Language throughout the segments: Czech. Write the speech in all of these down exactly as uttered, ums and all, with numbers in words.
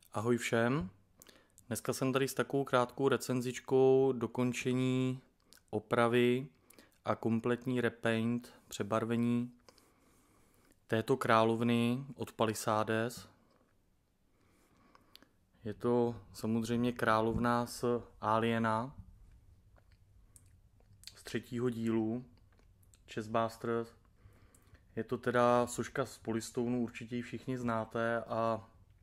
Ahoj všem, dneska jsem tady s takovou krátkou recenzičkou dokončení opravy a kompletní repaint, přebarvení této královny od Palisades. Je to samozřejmě královna z Aliena, z třetího dílu, Chessbusters. Je to teda soška z Polystonu, určitě ji všichni znáte a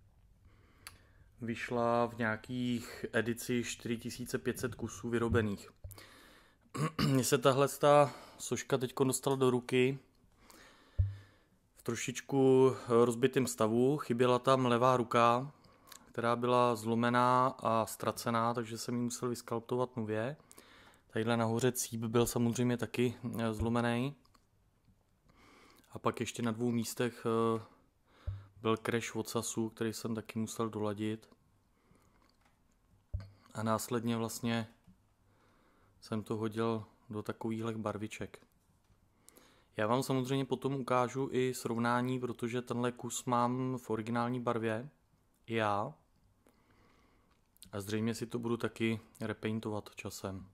vyšla v nějakých edici čtyři tisíce pět set kusů vyrobených. Mně se tahle soška teď dostala do ruky v trošičku rozbitém stavu. Chyběla tam levá ruka, která byla zlomená a ztracená, takže jsem ji musel vyskalptovat nově. Tadyhle nahoře cíp byl samozřejmě taky zlomený. A pak ještě na dvou místech byl crash ocasu, který jsem taky musel doladit. A následně vlastně jsem to hodil do takovýchhle barviček. Já vám samozřejmě potom ukážu i srovnání, protože tenhle kus mám v originální barvě, i já. A zřejmě si to budu taky repaintovat časem.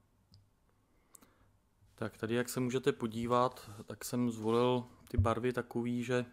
Tak tady, jak se můžete podívat, tak jsem zvolil ty barvy takový, že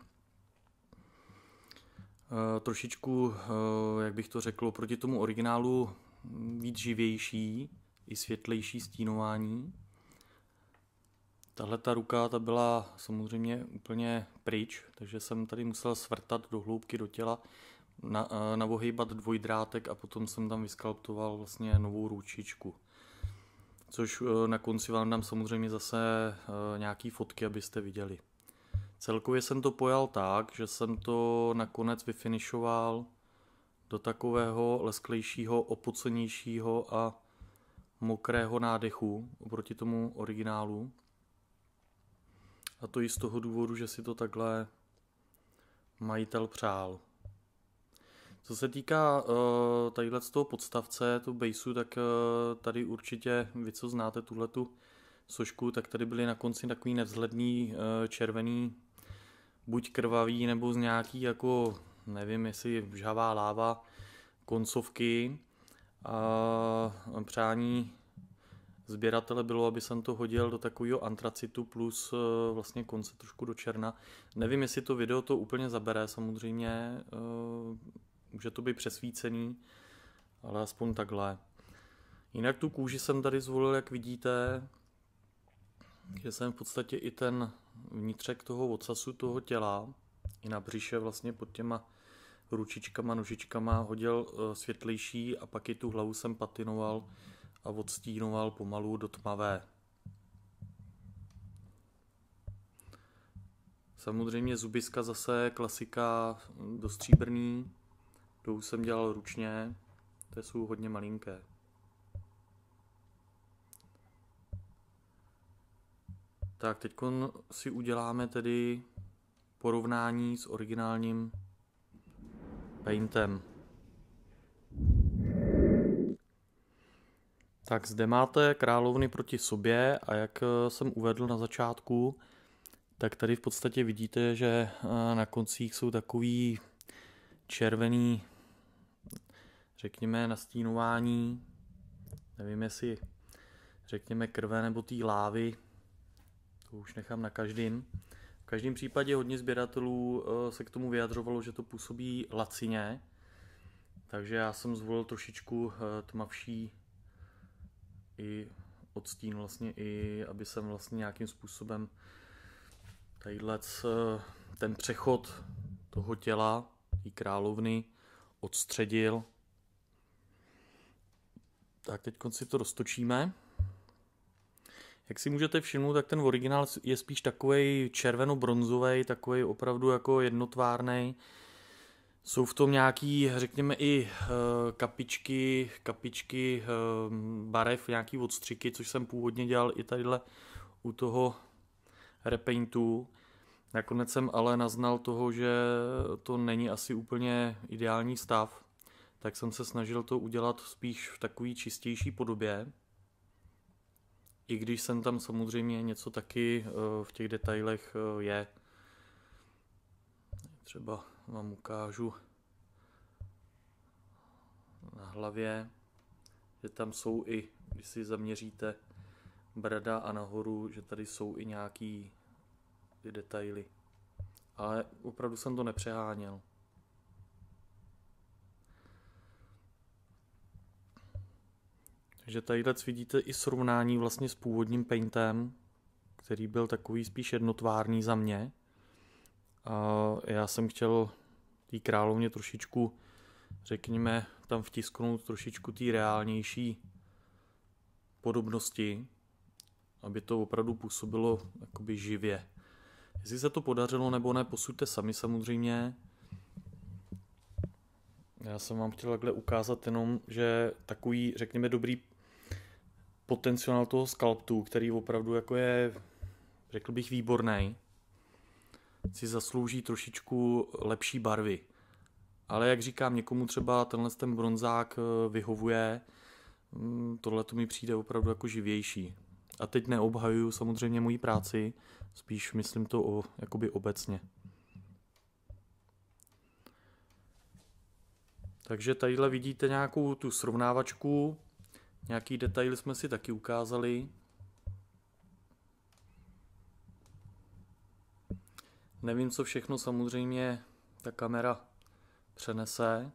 uh, trošičku, uh, jak bych to řekl, proti tomu originálu víc živější i světlejší stínování. Tahle ta ruka ta byla samozřejmě úplně pryč, takže jsem tady musel svrtat do hloubky do těla, na, navohejbat dvojdrátek a potom jsem tam vyskalptoval vlastně novou ručičku. Což na konci vám dám samozřejmě zase nějaký fotky, abyste viděli. Celkově jsem to pojal tak, že jsem to nakonec vyfinišoval do takového lesklejšího, opocenějšího a mokrého nádechu oproti tomu originálu. A to i z toho důvodu, že si to takhle majitel přál. Co se týká uh, tadyhle z toho podstavce, toho baseu, tak uh, tady určitě, vy co znáte tuhletu sošku, tak tady byly na konci takový nevzhledný uh, červený, buď krvavý, nebo z nějaký jako, nevím jestli žhavá láva, koncovky. A přání sběratele bylo, aby jsem to hodil do takového antracitu plus vlastně konce trošku do černa. Nevím, jestli to video to úplně zabere, samozřejmě může to být přesvícený, ale aspoň takhle. Jinak tu kůži jsem tady zvolil, jak vidíte, že jsem v podstatě i ten vnitřek toho ocasu toho těla, i na břiše vlastně pod těma ručičkama, nožičkama hodil světlejší a pak i tu hlavu jsem patinoval a odstínoval pomalu do tmavé. Samozřejmě zubiska zase klasika do stříbrný, to už jsem dělal ručně, to jsou hodně malinké. Tak teď si uděláme tedy porovnání s originálním paintem. Tak zde máte královny proti sobě a jak jsem uvedl na začátku, tak tady v podstatě vidíte, že na koncích jsou takový červený, řekněme, nastínování, nevím jestli řekněme krve nebo té lávy, to už nechám na každým. V každém případě hodně sběratelů se k tomu vyjadřovalo, že to působí lacině, takže já jsem zvolil trošičku tmavší i odstín vlastně, i aby jsem vlastně nějakým způsobem tadyhle ten přechod toho těla, té královny odstředil. Tak teď si to roztočíme. Jak si můžete všimnout, tak ten originál je spíš takovej červeno-bronzový, takový opravdu jako jednotvárný. Jsou v tom nějaký, řekněme, i kapičky, kapičky barev, nějaký odstřiky, což jsem původně dělal i tadyhle u toho repaintu. Nakonec jsem ale naznal toho, že to není asi úplně ideální stav, tak jsem se snažil to udělat spíš v takové čistější podobě. I když jsem tam samozřejmě něco taky v těch detailech je. Třeba vám ukážu na hlavě, že tam jsou i, když si zaměříte brada a nahoru, že tady jsou i nějaký ty detaily. Ale opravdu jsem to nepřeháněl. Takže tadyhle vidíte i srovnání vlastně s původním paintem, který byl takový spíš jednotvárný za mě. A já jsem chtěl té královně trošičku, řekněme, tam vtisknout trošičku té reálnější podobnosti, aby to opravdu působilo jakoby živě. Jestli se to podařilo nebo ne, posuďte sami samozřejmě. Já jsem vám chtěl takhle ukázat jenom, že takový, řekněme, dobrý potenciál toho skalptu, který opravdu jako je, řekl bych, výborný, si zaslouží trošičku lepší barvy. Ale jak říkám, někomu třeba tenhle ten bronzák vyhovuje, tohle to mi přijde opravdu jako živější. A teď neobhajuju samozřejmě moji práci, spíš myslím to o, jakoby obecně. Takže tadyhle vidíte nějakou tu srovnávačku, nějaký detaily jsme si taky ukázali. Nevím, co všechno samozřejmě ta kamera přenese.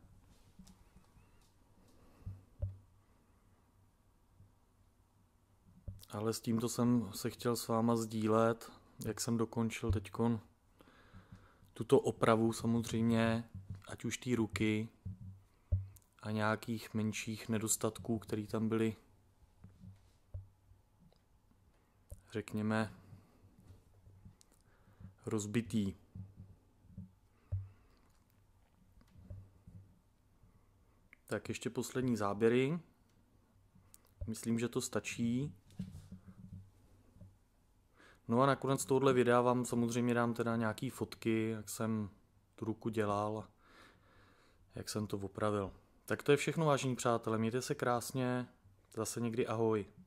Ale s tímto jsem se chtěl s váma sdílet, jak jsem dokončil teďkon tuto opravu samozřejmě, ať už té ruky a nějakých menších nedostatků, které tam byly, řekněme, rozbitý. Tak ještě poslední záběry. Myslím, že to stačí. No a nakonec tohle videa vám samozřejmě dám teda nějaký fotky, jak jsem tu ruku dělal, jak jsem to opravil. Tak to je všechno, vážení přátelé, mějte se krásně, zase někdy ahoj.